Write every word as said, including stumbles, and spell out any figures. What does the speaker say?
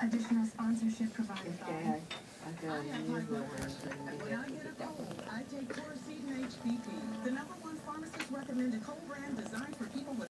Additional sponsorship provided by... Okay, I, I got a new one. When I get a cold, I take Chlorocidin H B P. The number one pharmacist recommended cold brand